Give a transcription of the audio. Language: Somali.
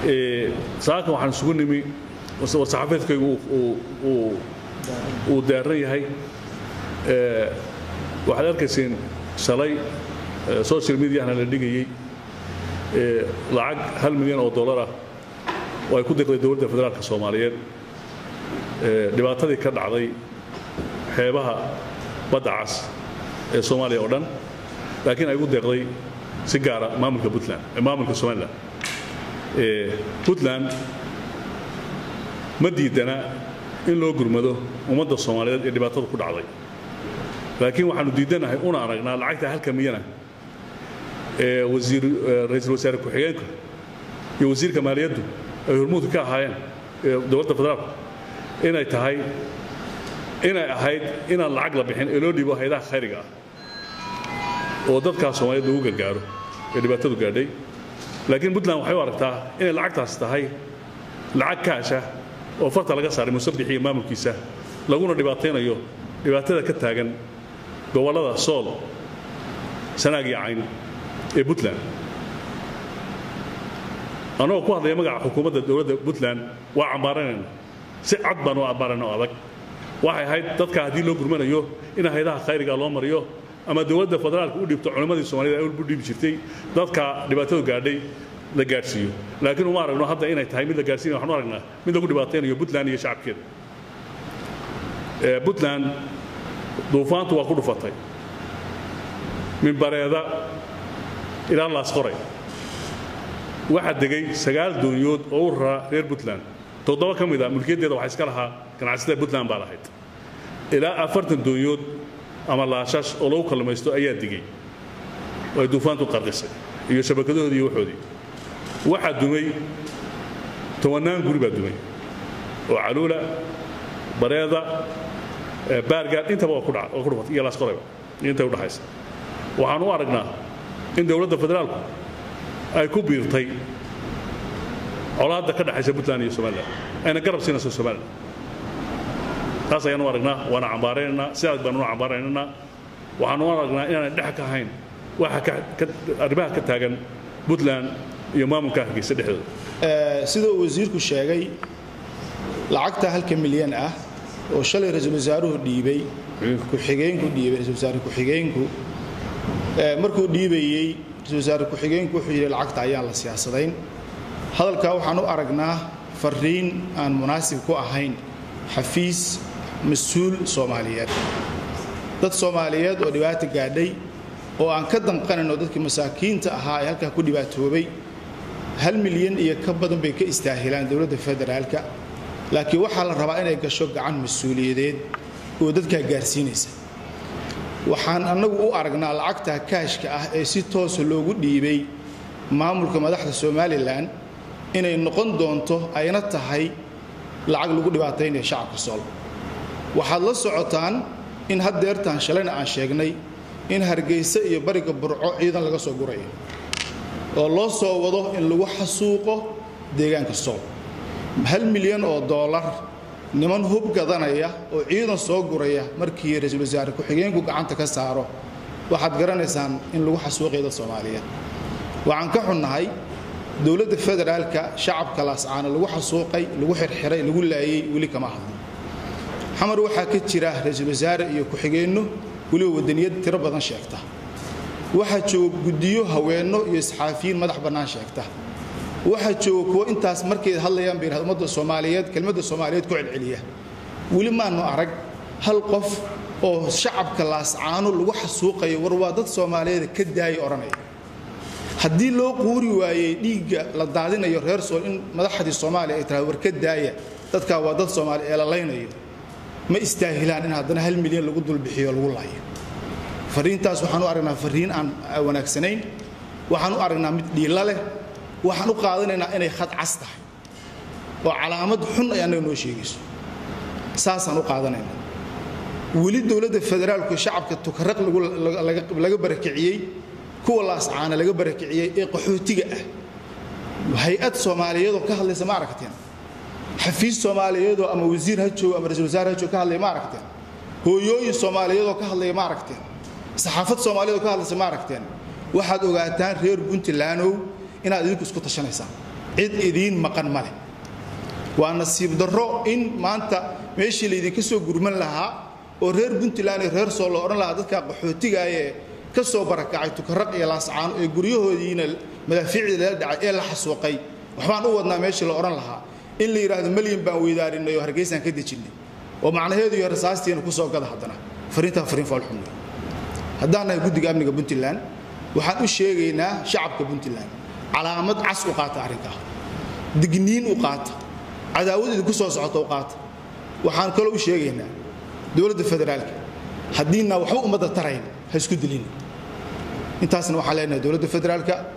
saaka waxaan isugu nimi war-saxaafadeedkaygu uu daaran yahay waxaad arkayseen shalay social mediahana la dhigayey lacag $1 milyan oo ah oo ay ku deeqday dowladda federaalka Soomaaliyeed dhibaatadii ka dhacday xeebaha badda cas ee Soomaaliya oo dhan laakiin ay ugu deeqday si gaar ah maamulka Puntland maamulka Soomaaliland Puntland ma diidana in loo gurmado ummadda Soomaaliyeed ee dhibaatada ku dhacday laakiin waxaanu diidanahay una aragnaa lacagta 1 milyan ee ra'iisul wasaare ku-xigeenka iyo wasiirka maaliyadda ay hormuudka ka ahaayeen dowladda federaalka inay ahayd inaan lacag la bixin ee loo dhiibo hay'adaha khayriga ah oo dadka Soomaaliyeed lagu gargaaro ee dhibaatadu gaadhay laakiin Puntland waxay u aragtaa inay lacagtaas tahay lacag kaash ah oo farta laga saaray musabbixii maamulkiisa laguna dhibaateynayo dhibaatada ka taagan gobolada Sool Sanaag iyo Cayn ee Puntland anoo ku hadlay magaca xukuumadda dowladda Puntland waa cambaaranayn si cad baan u cambaaranayn adag waxay ahayd dadka hadii loo gurmanayo in hay'adaha khayriga loo mariyo ama dowladda federaalka u dhibto culimadii Soomaaliyeed ay u dhibi jirtay dadka dhibaatadu gaadhay la gaarsiiyo laakiin uma aragno hadda inay tahay mid la gaarsiinayo waxaan u aragnaa mid lagu dhibaateynayo Puntland iyo shacabkeeda Puntland duufaantu waa ku dhufatay min bareeda ilaa Laas Qoray waxa degay 9 dooniyood oo u raraa reer Puntland 7 ka mid ah mulkiyadeeda waxa iska lahaa ganacsatada Puntland baa lahayd ilaa 40 dooniyood ama laashash oo lagu kalmaysto ayaa digay way duufaantu qarqisay iyo shabakadoodii iyo waxoodii waxa dumay 10 guri baa dumay oo Caluula bareeda baargaad intaba waa ku dhacay oo ku dhufatay iyo Laas Qoray inta u dhaxaysa waxaan u aragnaa in dowladda federaalku ay ku biirtay colaadda ka dhaxaysa Puntland iyo Soomaaliland ayna garab siinayso Soomaaliland taas ayaan u aragnaa waana cambaaraynaa sidaas baan u cambaaraynaa waxaan u aragnaa inaan dhex ka ahayn waxa arrimaha ka taagan Puntland iyo maamulka Hargeysa dhexdooda sidoo wasiirku sheegay lacagta 1 milyan ah oo shalay ra'iisul wasaaruhu dhiibay ku-xigeenku dhiibay ra'iisul wasaare ku-xigeenku markuu dhiibayay ra'iisul wasaare ku-xigeenku wuxuu yiri lacagta ayaan la siyaasadayn hadalka waxaan u aragnaa fariin aan munaasib ku ahayn xafiis mas'uul Soomaaliyeed dad Soomaaliyeed oo dhibaato gaadhay oo aan ka danqanayno dadkii masaakiinta ahaa ee halka ku dhibaatoobay 1 milyan iyo ka badan bay ka istaahilaan dowladda federaalka laakiin waxa la rabaa inay gasho gacan mas'uuliyadeed oo dadka gaarsiinaysa waxaan anagu u aragnaa lacagta kaashka ah ee si toos loogu dhiibay maamulka madaxda Soomaaliland inay noqon doonto ayna tahay lacag lagu dhibaateynayo shacabka Sool waxaad la socotaan in hadeertan shalayna aan sheegnay in Hargeysa iyo bariga Burco ciidan laga soo gurayo oo loo soo wado in lagu xasuuqo deegaanka Sool $1 milyan oo niman hub gadanaya oo ciidan soo guraya markii ra'iisul wasaare ku-xigeenku gacanta ka saaro waxaad garanaysaan in lagu xasuuqay dad Soomaaliyeed waxaan ka xunnahay dowladda federaalka shacabka laascaana lagu xasuuqay lagu xirxiray lagu laayay wali kama hadlo xamar waxa ka jira ra'iisul wasaare iyo ku-xigeenno wali wadaniyad tiro badan sheegta waxa joog gudiyo haweeno iyo saxaafiyiin madax banaan sheegta waxa joog kuwa intaas markay hadlayaan beeraha ummadda Soomaaliyeed kelmadda Soomaaliyeed ku celceliya wali ma aanu arag hal qof oo shacabka laascaano lagu xasuuqayo war waa dad Soomaaliyeed ka daayay oranay haddii loo quuri waayay dhiigga la daadinayo reer Sool in madaxdii Soomaaliya ay tahay war ka daaya dadka waa dad Soomaali ee la leynayo ma istaahilaan in haddana 1 milyan lagu dul bixiyo lagu laayo fariintaas waxaan u aragnaa fariin aan wanaagsanayn waxaan u aragnaa mid dhiila leh waxaan u qaadanaynaa inay khad cas tahay oo calaamad xun ay anaga noo sheegayso saasaan u qaadanaynaa wali dowladda federaalku shacabka tukaraq laga barakiciyay kuwa laascaana laga barakiciyay ee qaxootiga ah hay'ad Soomaaliyeed oo ka hadlaysa ma aragteen xafiis Soomaaliyeed oo ama wasiir ha joogo ama ra'iisul wasaare ha joogo ka hadlay ma aragteen hooyooyin Soomaaliyeed oo ka hadlay ma aragteen saxaafad Soomaaliyeed oo ka hadlaysa ma aragteen waxaad ogaataan reer Puntland inaad idinku isku tashanaysaan cid idiin maqan ma leh waa nasiib darro in maanta meeshii laydinka soo gurman lahaa oo reer puntland iyo reer sool la odhan lahaa dadka qaxootigaayee ka soo barakacay tukaraq iyo laascaano ee guryahoodiina madaafiicdii lala dhacay ee la xasuuqay waxbaan u wadnaa meeshii la odhan lahaa in la yidhaahdo malyan baan weydaarinay oo hargeysaan ka dejinnay oo macnaheedu iyo rasaastiina ku soo gada haddana fariintaa fariin faalxun haddaan nahay guddiga amniga puntland waxaan u sheegaynaa shacabka puntland calaamad cas u qaata arrinkaa digniin u qaata cadaawad idinku soo socota u qaata waxaan kaloo u sheegaynaa dowladda federaalka haddiina waxba ummadda tarayn ha isku dilin intaasna waxaan leenahay dowladda federaalka